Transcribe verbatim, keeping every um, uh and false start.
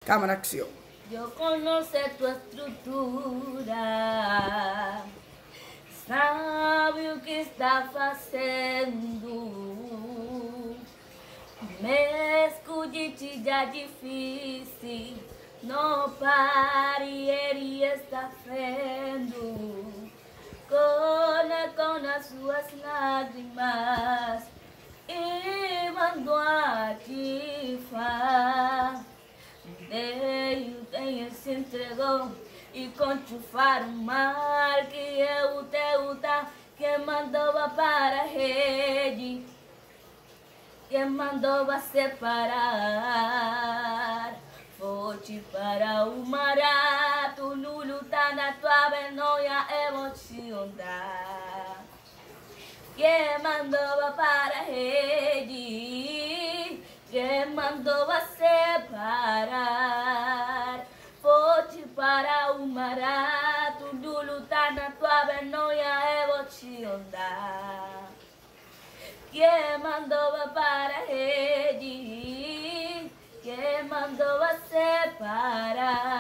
Cámara, acción. Yo conozco tu estrutura, sabe o que está fazendo. Mesmo de ti já difícil, não pare, ele está vendo. Com, com as suas lágrimas e mandou a te falar. Deus tem se entregou e continuar o mal que eu te tá, que mandou para a rede, que mandou a separar. Forte para o marato, no lutar na tua vergonha emocionar. Que mandou para a rede, que mandou a separar. Forte para o marato, no lutar na tua vergonha emocionar. Que mandou para a rede, que mandou a separar.